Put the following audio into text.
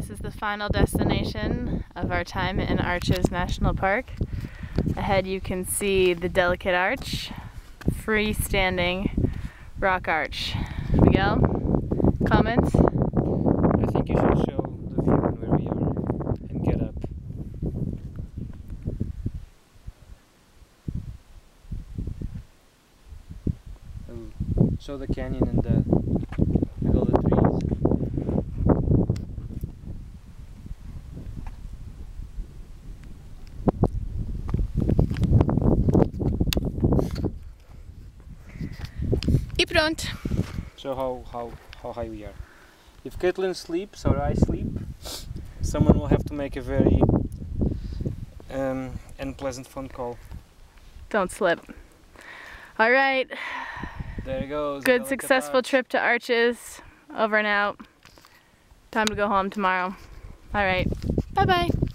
This is the final destination of our time in Arches National Park. Ahead you can see the Delicate Arch, freestanding rock arch. Miguel, comments? I think you should show the view and where we are and get up. Show the canyon and with all the trees. E pronto. Show how high we are. If Caitlin sleeps or I sleep, someone will have to make a very unpleasant phone call. Don't slip. All right. There it goes. Good, successful trip to Arches. Over and out. Time to go home tomorrow. All right. Bye-bye.